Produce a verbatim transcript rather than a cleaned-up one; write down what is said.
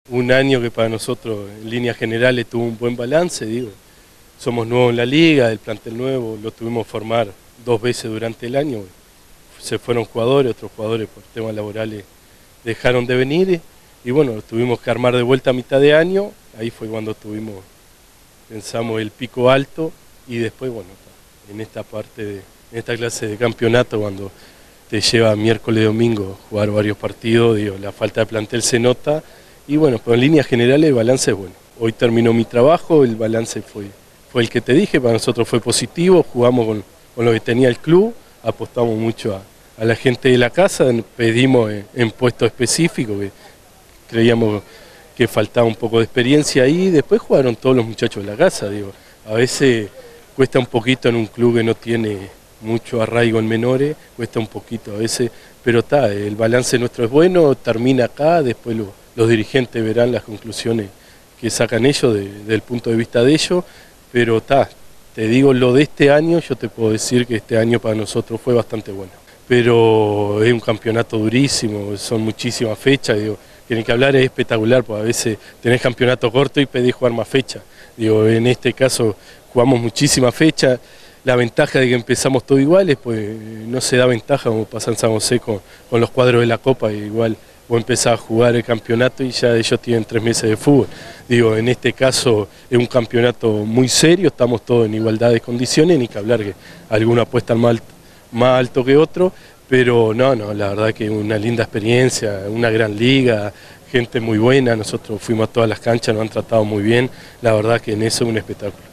Un año que para nosotros en líneas generales tuvo un buen balance, digo, somos nuevos en la liga, el plantel nuevo, lo tuvimos que formar dos veces durante el año, se fueron jugadores, otros jugadores por temas laborales dejaron de venir y bueno, tuvimos que armar de vuelta a mitad de año, ahí fue cuando tuvimos, pensamos el pico alto y después bueno, en esta parte, de, en esta clase de campeonato cuando te lleva miércoles y domingo jugar varios partidos, digo, la falta de plantel se nota. Y bueno, pero en líneas generales el balance es bueno. Hoy terminó mi trabajo, el balance fue, fue el que te dije, para nosotros fue positivo, jugamos con, con lo que tenía el club, apostamos mucho a, a la gente de la casa, pedimos en, en puestos específicos, que creíamos que faltaba un poco de experiencia ahí, después jugaron todos los muchachos de la casa, digo, a veces cuesta un poquito en un club que no tiene mucho arraigo en menores, cuesta un poquito a veces, pero está, el balance nuestro es bueno, termina acá, después lo los dirigentes verán las conclusiones que sacan ellos de, desde el punto de vista de ellos, pero está, te digo lo de este año, yo te puedo decir que este año para nosotros fue bastante bueno, pero es un campeonato durísimo, son muchísimas fechas, digo, tienen que hablar es espectacular, porque a veces tenés campeonato corto y pedís jugar más fechas, digo, en este caso jugamos muchísimas fechas, la ventaja de que empezamos todos iguales, pues no se da ventaja como pasa en San José con, con los cuadros de la Copa, igual vos empezás a jugar el campeonato y ya ellos tienen tres meses de fútbol. Digo, en este caso es un campeonato muy serio, estamos todos en igualdad de condiciones, ni que hablar que algunos apuestan más alto, más alto que otro, pero no, no, la verdad que una linda experiencia, una gran liga, gente muy buena, nosotros fuimos a todas las canchas, nos han tratado muy bien, la verdad que en eso es un espectáculo.